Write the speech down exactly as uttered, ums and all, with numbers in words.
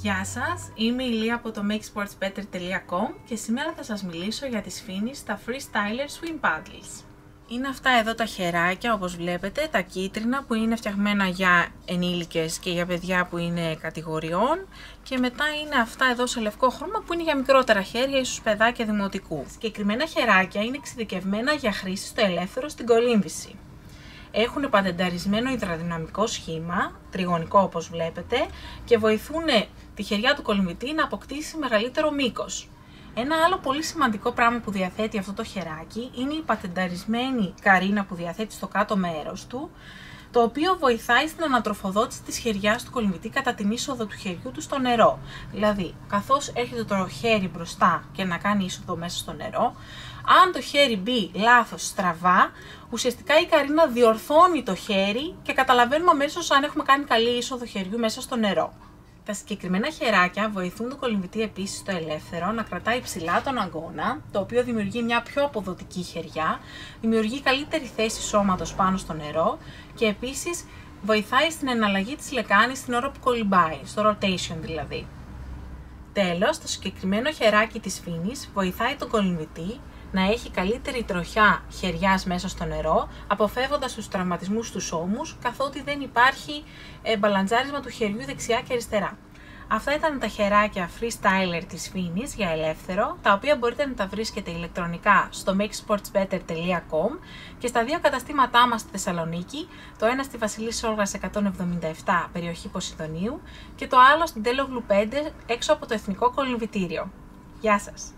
Γεια σας, είμαι η Λία από το make sports better τελεία com και σήμερα θα σας μιλήσω για τις Finis, τα Freestyler Swim Paddles. Είναι αυτά εδώ τα χεράκια, όπως βλέπετε, τα κίτρινα που είναι φτιαγμένα για ενήλικες και για παιδιά που είναι κατηγοριών, και μετά είναι αυτά εδώ σε λευκό χρώμα που είναι για μικρότερα χέρια, ίσως παιδάκια δημοτικού. Συγκεκριμένα χεράκια είναι εξειδικευμένα για χρήση στο ελεύθερο στην κολύμβηση. Έχουν πατενταρισμένο υδροδυναμικό σχήμα, τριγωνικό όπως βλέπετε, και βοηθούν τη χεριά του κολυμβητή να αποκτήσει μεγαλύτερο μήκος. Ένα άλλο πολύ σημαντικό πράγμα που διαθέτει αυτό το χεράκι είναι η πατενταρισμένη καρίνα που διαθέτει στο κάτω μέρος του, το οποίο βοηθάει στην ανατροφοδότηση της χεριάς του κολυμβητή κατά την είσοδο του χεριού του στο νερό. Δηλαδή, καθώς έρχεται το χέρι μπροστά και να κάνει είσοδο μέσα στο νερό, αν το χέρι μπει λάθος, στραβά, ουσιαστικά η καρίνα διορθώνει το χέρι και καταλαβαίνουμε αμέσως αν έχουμε κάνει καλή είσοδο χεριού μέσα στο νερό. Τα συγκεκριμένα χεράκια βοηθούν τον κολυμβητή επίσης στο ελεύθερο να κρατάει ψηλά τον αγκώνα, το οποίο δημιουργεί μια πιο αποδοτική χεριά, δημιουργεί καλύτερη θέση σώματος πάνω στο νερό και επίσης βοηθάει στην εναλλαγή της λεκάνης την ώρα που κολυμπάει, στο rotation δηλαδή. Τέλος, το συγκεκριμένο χεράκι της Finis βοηθάει τον κολυμβητή να έχει καλύτερη τροχιά χεριάς μέσα στο νερό, αποφεύγοντας τους τραυματισμούς στους ώμους, καθότι δεν υπάρχει ε, μπαλαντζάρισμα του χεριού δεξιά και αριστερά. Αυτά ήταν τα χεράκια Freestyler της Finis για ελεύθερο, τα οποία μπορείτε να τα βρίσκετε ηλεκτρονικά στο make sports better τελεία com και στα δύο καταστήματά μας στη Θεσσαλονίκη, το ένα στη Βασιλής Σόλγας εκατόν εβδομήντα επτά, περιοχή Ποσειδονίου, και το άλλο στην Τέλογλου πέντε, έξω από το Εθνικό Κολυμβητήριο. Γεια σας!